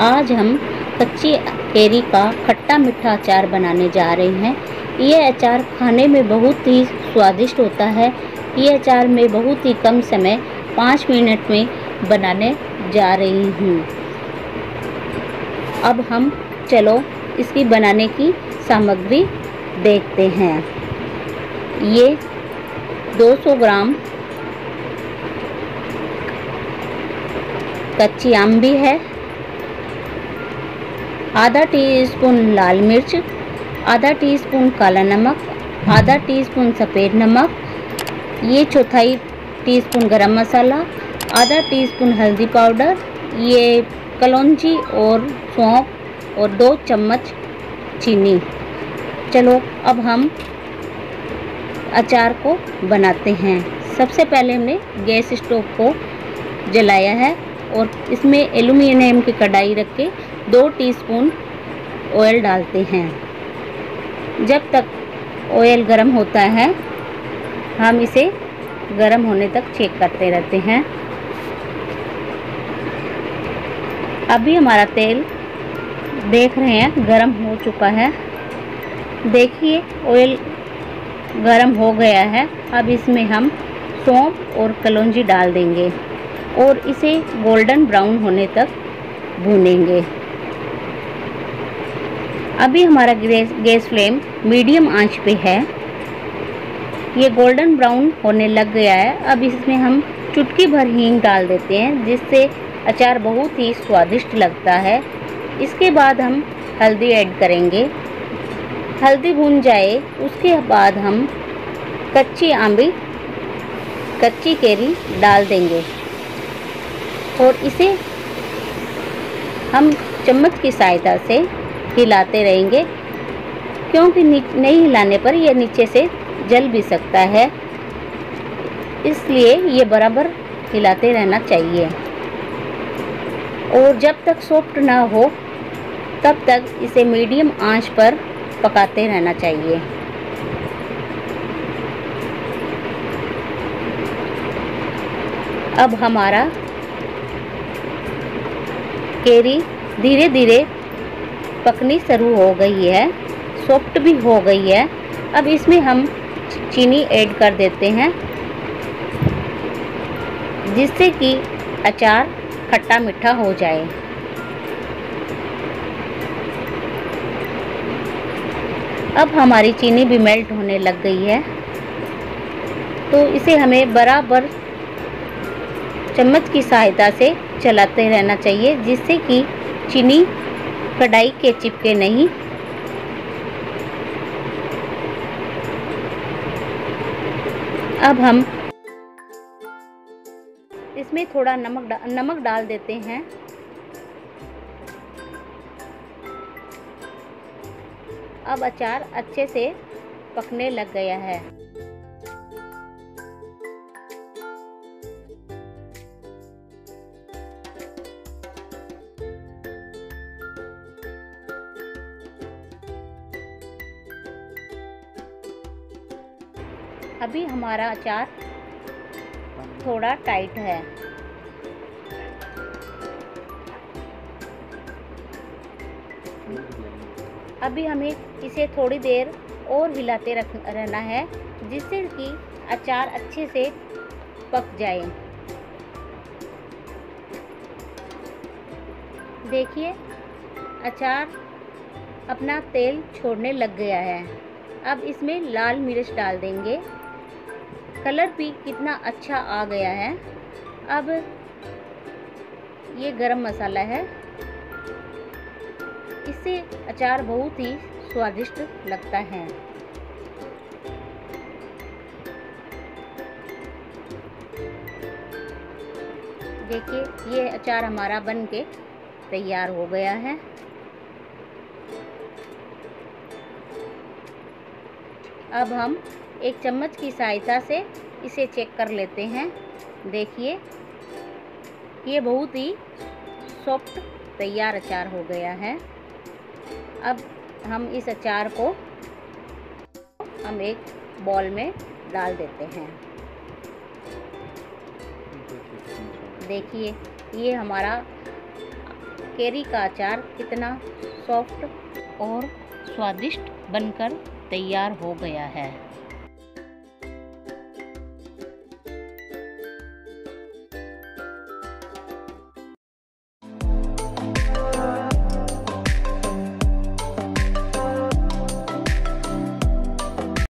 आज हम कच्ची कैरी का खट्टा मीठा अचार बनाने जा रहे हैं। ये अचार खाने में बहुत ही स्वादिष्ट होता है। ये अचार मैं बहुत ही कम समय 5 मिनट में बनाने जा रही हूँ। अब हम चलो इसकी बनाने की सामग्री देखते हैं। ये 200 ग्राम कच्ची आम है, आधा टीस्पून लाल मिर्च, आधा टीस्पून काला नमक, आधा टीस्पून सफ़ेद नमक, ये चौथाई टीस्पून गरम मसाला, आधा टीस्पून हल्दी पाउडर, ये कलौंजी और सौंफ और 2 चम्मच चीनी। चलो अब हम अचार को बनाते हैं। सबसे पहले हमने गैस स्टोव को जलाया है और इसमें एल्युमिनियम की कढ़ाई रख के 2 टीस्पून ऑयल डालते हैं। जब तक ऑयल गर्म होता है हम इसे गर्म होने तक चेक करते रहते हैं। अभी हमारा तेल देख रहे हैं गर्म हो चुका है। देखिए ऑयल गर्म हो गया है। अब इसमें हम सौंफ और कलौंजी डाल देंगे और इसे गोल्डन ब्राउन होने तक भूनेंगे। अभी हमारा गैस फ्लेम मीडियम आंच पे है। ये गोल्डन ब्राउन होने लग गया है। अब इसमें हम चुटकी भर हींग डाल देते हैं, जिससे अचार बहुत ही स्वादिष्ट लगता है। इसके बाद हम हल्दी ऐड करेंगे। हल्दी भून जाए उसके बाद हम कच्ची कैरी डाल देंगे और इसे हम चम्मच की सहायता से हिलाते रहेंगे, क्योंकि नहीं हिलाने पर यह नीचे से जल भी सकता है। इसलिए ये बराबर हिलाते रहना चाहिए और जब तक सॉफ्ट ना हो तब तक इसे मीडियम आंच पर पकाते रहना चाहिए। अब हमारा कैरी धीरे धीरे पकनी शुरू हो गई है, सॉफ्ट भी हो गई है। अब इसमें हम चीनी ऐड कर देते हैं, जिससे कि अचार खट्टा मीठा हो जाए। अब हमारी चीनी भी मेल्ट होने लग गई है, तो इसे हमें बराबर चम्मच की सहायता से चलाते रहना चाहिए, जिससे कि चीनी कढ़ाई के चिपके नहीं। अब हम इसमें थोड़ा नमक डाल देते हैं। अब अचार अच्छे से पकने लग गया है। अभी हमारा अचार थोड़ा टाइट है। अभी हमें इसे थोड़ी देर और हिलाते रहना है, जिससे कि अचार अच्छे से पक जाए। देखिए अचार अपना तेल छोड़ने लग गया है। अब इसमें लाल मिर्च डाल देंगे। कलर भी कितना अच्छा आ गया है। अब ये गरम मसाला है, इससे अचार बहुत ही स्वादिष्ट लगता है। देखिए ये अचार हमारा बन के तैयार हो गया है। अब हम एक चम्मच की सहायता से इसे चेक कर लेते हैं। देखिए ये बहुत ही सॉफ्ट तैयार अचार हो गया है। अब हम इस अचार को हम एक बॉल में डाल देते हैं। देखिए ये हमारा कैरी का अचार कितना सॉफ्ट और स्वादिष्ट बनकर तैयार हो गया है।